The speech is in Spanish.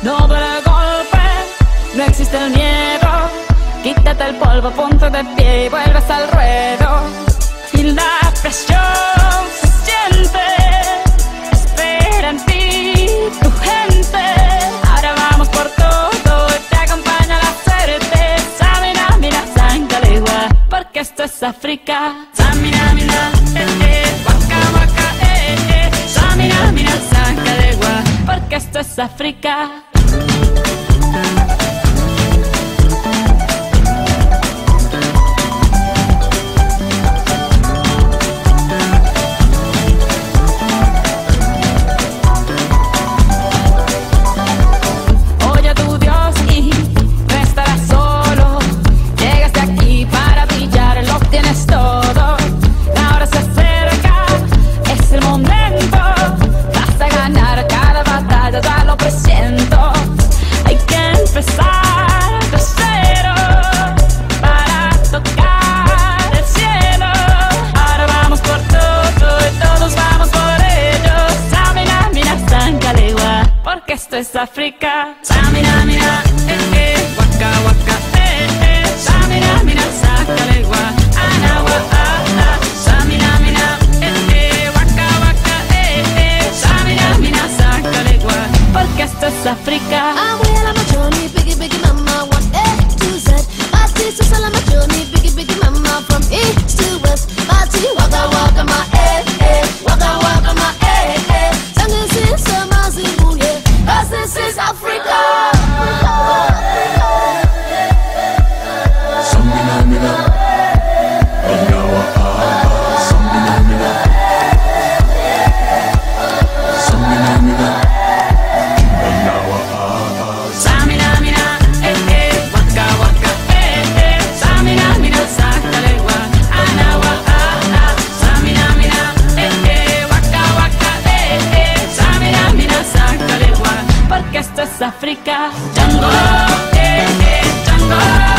no duele el golpe, no existe el miedo. Quítate el polvo, ponte de pie y vuelves al ruedo. Y la presión se siente, espera en ti tu gente. Ahora vamos por todo y te acompaña la suerte. Samina, mira, Sangalegua, porque esto es África. Samina, mira, waka, waka, Samina, mira, Sangalegua, porque esto es África. Esto es África. Samina, mira, waka, waka, Samina, mira, Sangalegua, anawa, Samina, mira, waka, waka, Samina, mira, Sangalegua, porque esto es África. I'm well on my journey, biggie, biggie mama, 1 A to Z. Party so on my journey, biggie, biggie mama, from east to west. Party, waka, waka, my waka, waka, my Sangin' sin sama zingu, yeah. This is Africa. Samina, mina, anawa, Samina, mina, Samina, mina, anawa, Samina, mira, waka, waka, Samina, mira, Sangalegua, anawa, Samina, mira, waka, waka, Samina, mira, Sangalegua, porque esto es África. Django, Django.